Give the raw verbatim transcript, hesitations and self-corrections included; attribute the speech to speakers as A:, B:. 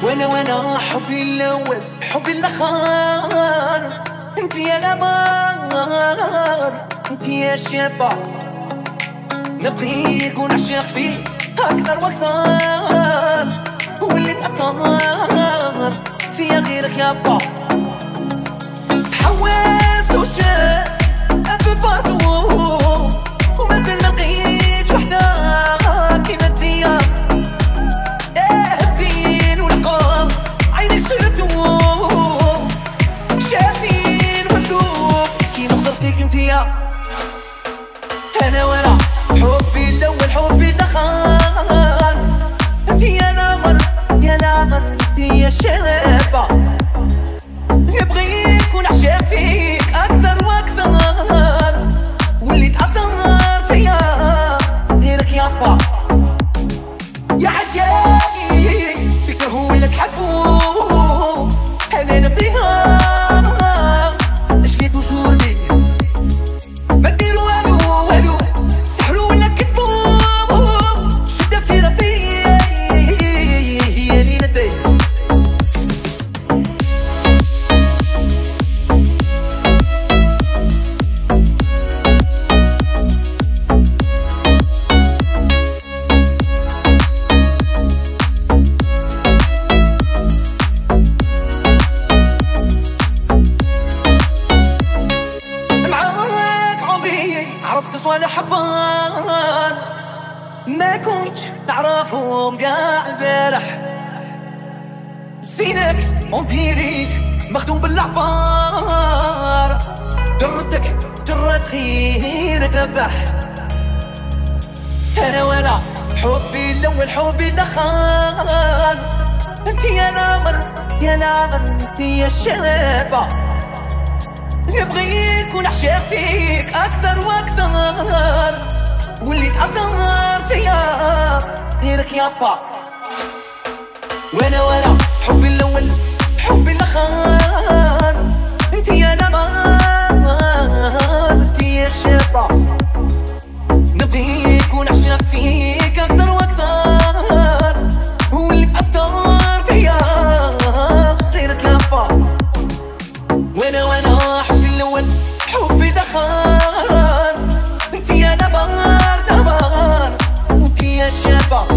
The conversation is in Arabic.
A: وانا وانا حبي الاول حبي الاخر، انت يا القمر انت يا الشفا، نبغيك ونعشق فيك اكثر واكثر، واللي تأثر فيا غيرك يا با. حوست وشاف ابي بارتو ومازال ما لقيت وحده كيما انتيا، ايه الزين والقمر عينيك شرفتو شافين وندوب كيما خسر فيك انتيا. انا ورا حبي الاول حبي الاخر، انت يا القمر يا القمر انت يا الشفا، نبغيك ونعشق فيك اكثر واكثر، واللي تأثر فيا غيرك يا با. يا عيالي فيك هو اللي تحبو، انا نبغيها اش ليك وشور بيك ما ديرو والو والو، سحرو ولا كتبو شدة في ربي هي اللي ندري. عرفت صوالح حبان ما كنتش نعرفهم قاع البارح، زينك امبيري مخدوم بالعبار، جرتك جرات خير تربح. انا وانا حبي الاول حبي الاخر، انت يا القمر يا القمر انت يا الشفا، نبغيك ونعشق فيك اكثر واكثر، واللي تأثر فيا غيرك يا با. وانا ورا حبي الاول حبي الاخر، انت يا القمر انت يا الشفا، نبغيك ونعشق فيك اكثر واكثر، واللي تأثر فيا غيرك يا با. وانا وانا حبي الاول حبي الاخر، انت يا القمر القمر انت يا الشفا،